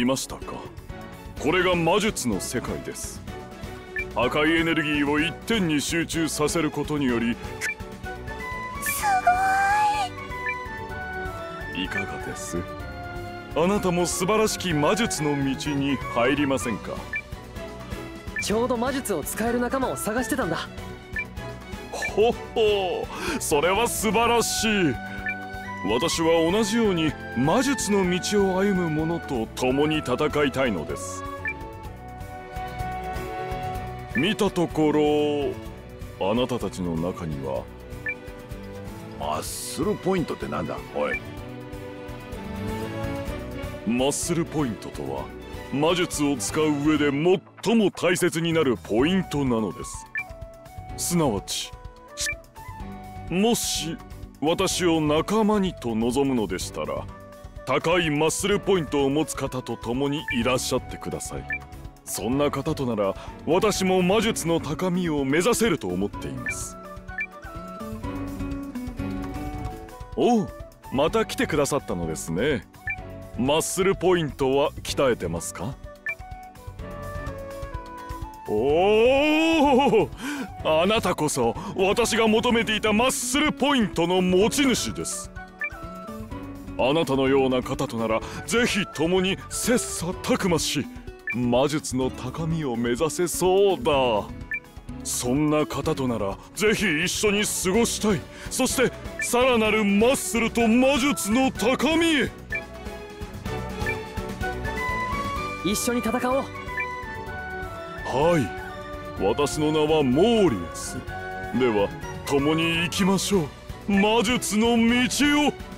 いましたか。これが魔術の世界です。赤いエネルギーを一点に集中させることにより、 すごいかがです？あなたも素晴らしき魔術の道に入りませんか？ ちょうど魔術を使える仲間を探してたんだ。 ほほう、それは素晴らしい。私は同じように魔術の道を歩む者と共に戦いたいのです。見たところ、あなたたちの中にはマッスルポイントってなんだ？おい。 マッスルポイントとは魔術を使う上で最も大切になるポイントなのです。すなわち、もし私を仲間にと望むのでしたら、高いマッスルポイントを持つ方と共にいらっしゃってください。そんな方となら私も魔術の高みを目指せると思っています。おう、また来てくださったのですね。マッスルポイントは鍛えてますか？おお、あなたこそ私が求めていたマッスルポイントの持ち主です。あなたのような方とならぜひ共に切磋琢磨し、魔術の高みを目指せそうだ。そんな方とならぜひ一緒に過ごしたい。そしてさらなるマッスルと魔術の高みへ。 一緒に戦おう。 はい、私の名はモーリエス。では共に行きましょう。魔術の道を。